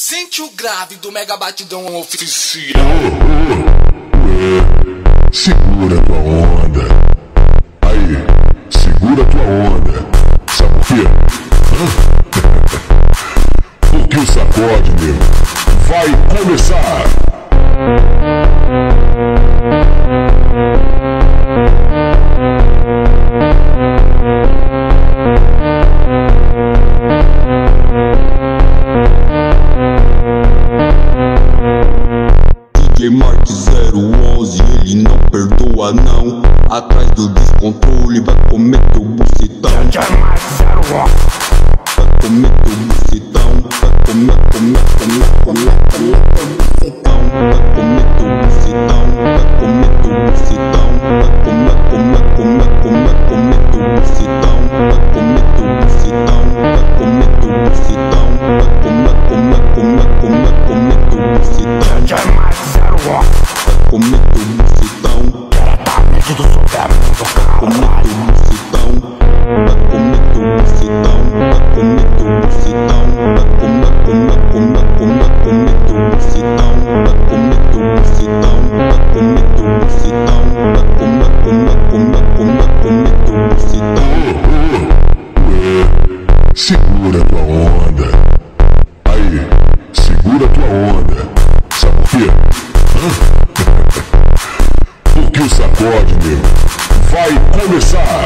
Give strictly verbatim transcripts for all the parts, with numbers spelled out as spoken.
Sente o grave do Megabatidão Oficial. Ué, segura tua onda. Aí, segura tua onda. Sabe por quê? Hã? Porque o sacode, nego, vai começar. D J Marques zero onze, ele não perdoa não. Atrás do descontrole vai comer teu bucetão. D J Marques zero onze. Vai comer teu bucetão. Vai comer, comer, comer, comer, comer teu bucetão. Vai comer teu bucetão. Vai comer teu bucetão. Vai comer, comer, comer, comer, comer teu bucetão. Vai comer teu bucetão. Vai comer teu bucetão. Vai comer, comer, comer, comer, comer teu bucetão. D J Marques zero onze. Vai comer teu bucetão. Diretamente do submundo, Comer teu bucetão. Vai comer teu bucetão. Vai comer teu bucetão. Vai comer, comer, comer, comer, comer teu bucetão. Vai comer teu bucetão. Vai comer teu bucetão. Vai comer, comer, comer, comer, comer teu bucetão. Ué, segura tua onda. Aí, segura tua onda. Sabe por quê? Hã? Porque o sacode, nego, vai começar.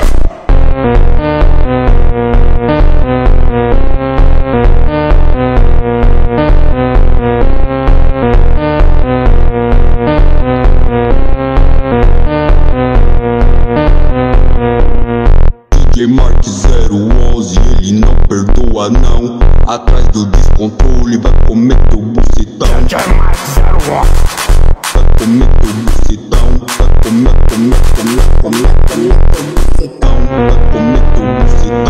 D J Marques zero onze, ele não perdoa não. Atrás do descontrole vai comer teu bucetão. D J Marques zero onze. Vai comer teu bucetão. Vai comer, comer, comer, comer, comer teu bucetão. Vai comer teu bucetão.